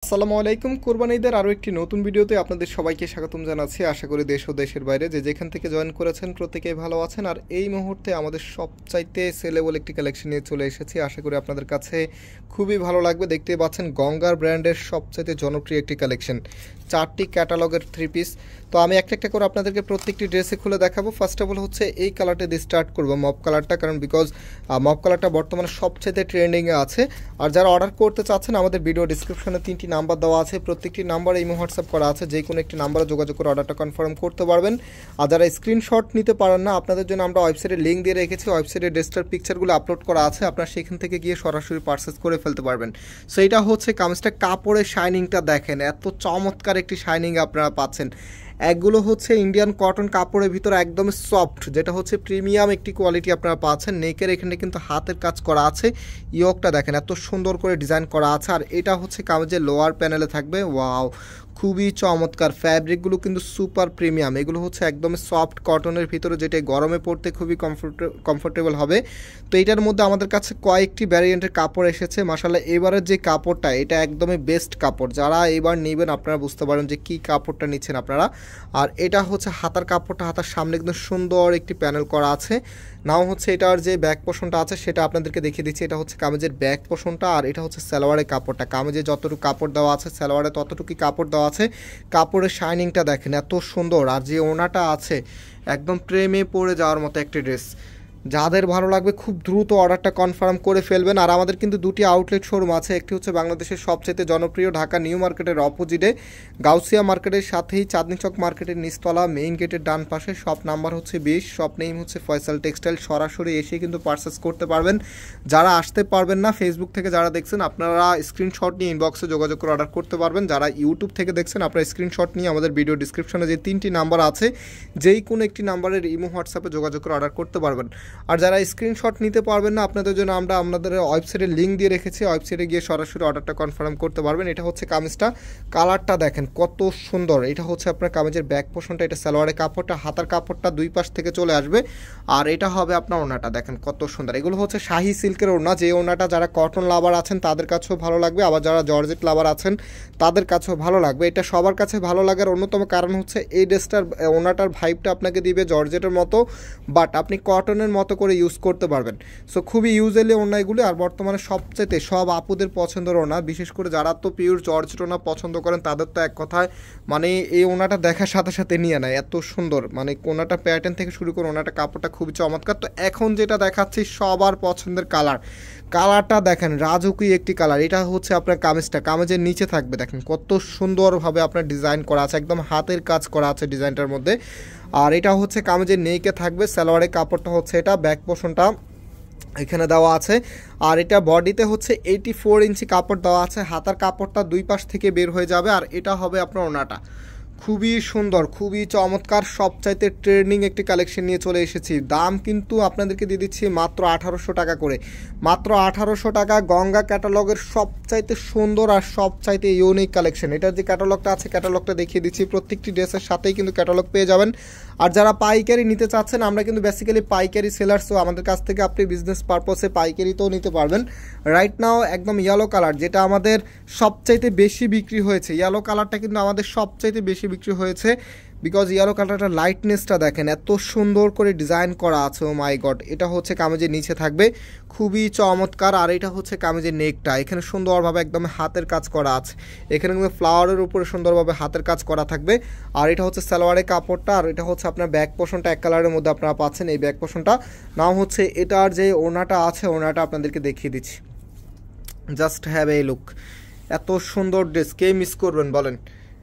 আসসালামু আলাইকুম। কোরবানি ঈদের আরও একটি নতুন ভিডিওতে আপনাদের সবাইকে স্বাগতম জানাচ্ছি। আশা করি দেশ ও দেশের বাইরে যে যেখান থেকে জয়েন করেছেন প্রত্যেকেই ভালো আছেন। আর এই মুহূর্তে আমাদের সবচাইতে সেলেবল একটি কালেকশন নিয়ে চলে এসেছি। আশা করি আপনাদের কাছে খুবই ভালো লাগবে। দেখতেই পাচ্ছেন গঙ্গার ব্র্যান্ডের সবচাইতে জনপ্রিয় একটি কালেকশন, 4টি ক্যাটালগের 3 পিস। তো আমি একটা একটা করে আপনাদেরকে প্রত্যেকটি ড্রেসে খুলে দেখাবো। ফার্স্ট অফ অল হচ্ছে এই কালারটা দিয়ে স্টার্ট করবো, মপ কালারটা, কারণ বিকজ মপ কালারটা বর্তমানে সবচাইতে ট্রেন্ডিংয়ে আছে। আর যারা অর্ডার করতে চাচ্ছেন আমাদের ভিডিও ডিসক্রিপশনে 3টি নাম্বার দেওয়া আছে, প্রত্যেকটি নাম্বার ইমো হোয়াটসঅ্যাপ করা আছে, যে কোনো একটি নাম্বারে যোগাযোগ করে অর্ডারটা কনফার্ম করতে পারবেন। আর যারা স্ক্রিনশট নিতে পারেন না, আপনাদের জন্য আমরা ওয়েবসাইটে লিঙ্ক দিয়ে রেখেছি, ওয়েবসাইটে ড্রেসটার পিকচারগুলো আপলোড করা আছে, আপনারা সেখান থেকে গিয়ে সরাসরি পারচেস করে ফেলতে পারবেন। সো এটা হচ্ছে কামিজটা, কাপড়ের শাইনিংটা দেখেন, এত চমৎকার একটি শাইনিং আপনারা পাচ্ছেন। একগুলো হচ্ছে ইন্ডিয়ান কটন কাপড়ের ভিতরে একদম সফট, যেটা হচ্ছে প্রিমিয়াম একটি কোয়ালিটি আপনারা পাচ্ছেন। নেকের এখানে কিন্তু হাতের কাজ করা আছে, ইয়োগটা দেখেন এত সুন্দর করে ডিজাইন করা আছে। আর এটা হচ্ছে কামিজের লোয়ার প্যানেলে থাকবে। ওয়াও, খুবই চমৎকার। ফ্যাব্রিকগুলো কিন্তু সুপার প্রিমিয়াম, এগুলো হচ্ছে একদম সফট কটনের ভিতরে, যেটা গরমে পড়তে খুবই কমফোর্টেবল হবে। তো এটার মধ্যে আমাদের কাছে কয়েকটি ভ্যারিয়েন্টের কাপড় এসেছে। মাশাআল্লাহ, এবারের যে কাপড়টা, এটা একদমই বেস্ট কাপড়। যারা এবার নেবেন আপনারা বুঝতে পারেন যে কী কাপড়টা নিচ্ছেন আপনারা। আর এটা হচ্ছে হাতার কাপড়টা, হাতার সামনে একদম সুন্দর একটি প্যানেল করা আছে। নাও হচ্ছে এটার যে ব্যাক পোর্শনটা আছে সেটা আপনাদেরকে দেখিয়ে দিচ্ছি। এটা হচ্ছে কামিজের ব্যাক পোর্শনটা, আর এটা হচ্ছে সালোয়ারের কাপড়টা। কামিজে যতটুকু কাপড় দেওয়া আছে সালোয়ারে ততটুকুই কাপড় দেওয়া আছে। কাপড়ের শাইনিংটা দেখেন এত সুন্দর। আর যে ওনাটা আছে একদম প্রেমে পড়ে যাওয়ার মতো একটি ড্রেস। যাদের ভালো লাগবে খুব দ্রুত অর্ডারটা কনফার্ম করে ফেলবেন। আর আমাদের কিন্তু দুটি আউটলেট শোরুম আছে। একটি হচ্ছে বাংলাদেশের সবচেয়ে জনপ্রিয় ঢাকা নিউ মার্কেটের অপোজিটে, গাউসিয়া মার্কেটের সাথেই চাঁদনী চক মার্কেটের নিচতলা মেইন গেটের ডান পাশে। শপ নাম্বার হচ্ছে 20, শপ নেম হচ্ছে ফয়সাল টেক্সটাইল। সরাসরি এসে কিন্তু পারচেস করতে পারবেন। যারা আসতে পারবেন না, ফেসবুক থেকে যারা দেখছেন আপনারা স্ক্রিনশট নিয়ে ইনবক্সে যোগাযোগ করে অর্ডার করতে পারবেন। যারা ইউটিউব থেকে দেখছেন আপনারা স্ক্রিনশট নিয়ে আমাদের ভিডিও ডিসক্রিপশনে যে 3টি নাম্বার আছে, যেই কোনো একটি নাম্বারের ইমো হোয়াটসঅ্যাপে যোগাযোগ করে অর্ডার করতে পারবেন। আর যারা স্ক্রিনশট নিতে পারবেন না, আপনাদের জন্য আমরা আমাদের ওয়েবসাইটের লিঙ্ক দিয়ে রেখেছি, ওয়েবসাইটে গিয়ে সরাসরি অর্ডারটা কনফার্ম করতে পারবেন। এটা হচ্ছে কামিজটা, কালারটা দেখেন কত সুন্দর। এটা হচ্ছে আপনার কামিজের ব্যাক পোর্শনটা, এটা সালোয়ারের কাপড়টা, হাতার কাপড়টা দুই পাশ থেকে চলে আসবে। আর এটা হবে আপনার ওড়নাটা, দেখেন কত সুন্দর। এগুলো হচ্ছে শাহি সিল্কের ওড়না, যে ওড়নাটা যারা কটন লাভার আছেন তাদের কাছেও ভালো লাগবে, আবার যারা জর্জেট লাভার আছেন তাদের কাছেও ভালো লাগবে। এটা সবার কাছে ভালো লাগার অন্যতম কারণ হচ্ছে এই ড্রেসটার ওড়নাটার ভাইবটা আপনাকে দিবে জর্জেটের মতো, বাট আপনি কটনের মতো করে ইউজ করতে পারবেন। সো খুবই ইউজেলি ওড়না এগুলি। আর বর্তমানে সবচেয়ে সব আপুদের পছন্দের ওড়না, বিশেষ করে যারা তো পিওর জর্জেট ওড়না পছন্দ করেন তাদের তো এক কথায় মানে এই ওড়নাটা দেখার সাথে সাথে নিয়ে নেয়, এত সুন্দর। মানে ওড়নাটা প্যাটার্ন থেকে শুরু করে ওড়নাটা কাপড়টা খুবই চমৎকার। তো এখন যেটা দেখাচ্ছি সবার পছন্দের কালার, কালারটা দেখেন রাজুকি একটি কালার। এটা হচ্ছে আপনার কামিজটা, কামিজের নিচে থাকবে দেখেন কত সুন্দরভাবে আপনার ডিজাইন করা আছে, একদম হাতের কাজ করা আছে ডিজাইনটার মধ্যে। আর এটা হচ্ছে কামিজের নেকে থাকবে, সালোয়ারের কাপড়টা হচ্ছে এটা, ব্যাক পোর্শনটা এখানে দেওয়া আছে। আর এটা বডিতে হচ্ছে 84 ইঞ্চি কাপড় দেওয়া আছে, হাতার কাপড়টা দুই পাশ থেকে বের হয়ে যাবে। আর এটা হবে আপনার ওড়নাটা, খুবই সুন্দর, খুবই চমৎকার। সবচাইতে ট্রেন্ডিং একটি কালেকশন নিয়ে চলে এসেছি। দাম কিন্তু আপনাদেরকে দিয়ে দিচ্ছি মাত্র 1800 টাকা করে, মাত্র 1800 টাকা। গঙ্গা ক্যাটালগের সবচাইতে সুন্দর আর সবচাইতে ইউনিক কালেকশন। এটার যে ক্যাটালগটা আছে ক্যাটালগটা দেখিয়ে দিচ্ছি, প্রত্যেকটি ড্রেসের সাথেই কিন্তু ক্যাটালগ পেয়ে যাবেন। আর যারা পাইকারি নিতে চাচ্ছেন, আমরা কিন্তু বেসিক্যালি পাইকারি সেলার, সো আমাদের কাছ থেকে আপনি বিজনেস পারপসে পাইকারিতেও নিতে পারবেন। রাইট নাও একদম ইয়েলো কালার, যেটা আমাদের সবচাইতে বেশি বিক্রি হয়েছে, ইয়েলো কালারটা কিন্তু আমাদের সবচাইতে বেশি বিক্রি হয়েছে, বিকজ ইয়েলো কালারটা লাইটনেসটা দেখেন এত সুন্দর করে ডিজাইন করা আছে। ও মাই গড, এটা হচ্ছে কামিজের নিচে থাকবে, খুবই চমৎকার। আর এটা হচ্ছে কামিজের নেকটা, এখানে সুন্দরভাবে একদম হাতের কাজ করা আছে, এখানে কিন্তু ফ্লাওয়ারের উপরে সুন্দরভাবে হাতের কাজ করা থাকবে। আর এটা হচ্ছে সালোয়ারের কাপড়টা, আর এটা হচ্ছে আপনার ব্যাক পোর্শনটা, এক কালারের মধ্যে আপনারা পাচ্ছেন এই ব্যাক পোর্শনটা। নাও হচ্ছে এটার যে ওড়নাটা আছে, ওড়নাটা আপনাদেরকে দেখিয়ে দিচ্ছি, জাস্ট হ্যাভ এ লুক। এত সুন্দর ড্রেস কে মিস করবেন বলেন?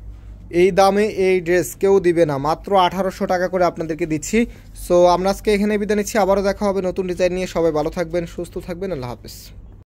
এই দামে এই ড্রেস কেউ দিবে না, মাত্র 1800 টাকা করে আপনাদেরকে দিচ্ছি। সো আমরা আজকে এখানে বিদায় নিচ্ছি, আবারও দেখা হবে নতুন ডিজাইন নিয়ে। সবাই ভালো থাকবেন, সুস্থ থাকবেন, আল্লাহ হাফেজ।